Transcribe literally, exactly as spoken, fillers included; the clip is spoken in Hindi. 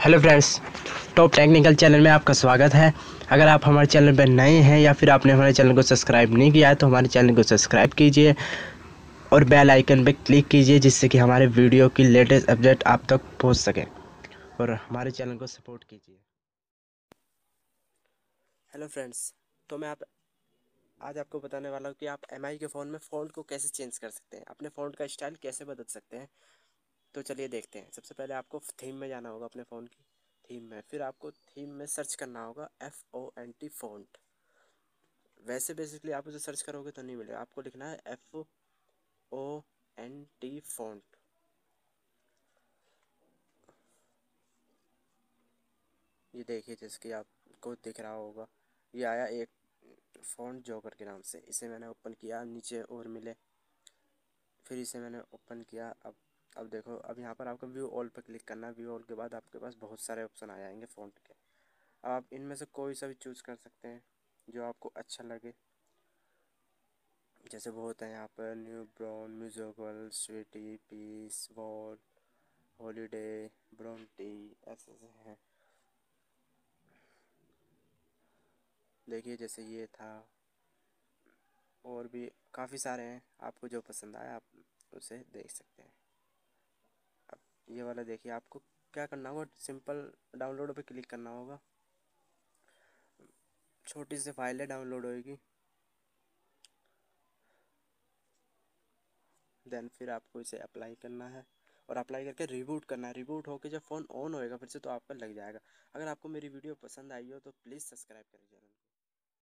Hello friends, top technical channel में आपका स्वागत है। अगर आप हमारे चैनल पर नए हैं या फिर आपने हमारे चैनल को सब्सक्राइब नहीं किया है तो हमारे चैनल को सब्सक्राइब कीजिए और बेल आइकन पर क्लिक कीजिए, जिससे कि हमारे वीडियो की लेटेस्ट अपडेट आप तक पहुंच सके और हमारे चैनल को सपोर्ट कीजिए। हेलो फ्रेंड्स, तो मैं आप आज आपको बताने वाला हूँ कि आप एम आई के फ़ोन में फ़ॉन्ट को कैसे चेंज कर सकते हैं, अपने फ़ॉन्ट का स्टाइल कैसे बदल सकते हैं। तो चलिए देखते हैं। सबसे पहले आपको थीम में जाना होगा, अपने फ़ोन की थीम में। फिर आपको थीम में सर्च करना होगा F O N T font. वैसे बेसिकली आप उसे सर्च करोगे तो नहीं मिलेगा, आपको लिखना है F O N T font. ये देखिए, जैसे कि आपको दिख रहा होगा, ये आया एक फ़ॉन्ट जोकर के नाम से। इसे मैंने ओपन किया, नीचे और मिले, फिर इसे मैंने ओपन किया। अब अब देखो, अब यहाँ पर आपको व्यू ऑल पर क्लिक करना है। व्यू ऑल के बाद आपके पास बहुत सारे ऑप्शन आ जाएंगे फ़ॉन्ट के। आप इनमें से कोई सा भी चूज़ कर सकते हैं जो आपको अच्छा लगे। जैसे वो होते हैं यहाँ पर new brown, musical, sweety, peace, wall, holiday, Bronte, ऐसे ऐसे हैं। देखिए, जैसे ये था, और भी काफ़ी सारे हैं। आपको जो पसंद आए आप उसे देख सकते हैं। अब ये वाला देखिए, आपको क्या करना होगा, सिंपल डाउनलोड पे क्लिक करना होगा। छोटी सी फाइल है, डाउनलोड होएगी। देन फिर आपको इसे अप्लाई करना है और अप्लाई करके रिबूट करना है। रिबूट होकर जब फ़ोन ऑन होएगा फिर से, तो आपका लग जाएगा। अगर आपको मेरी वीडियो पसंद आई हो तो प्लीज़ सब्सक्राइब करिए चैनल।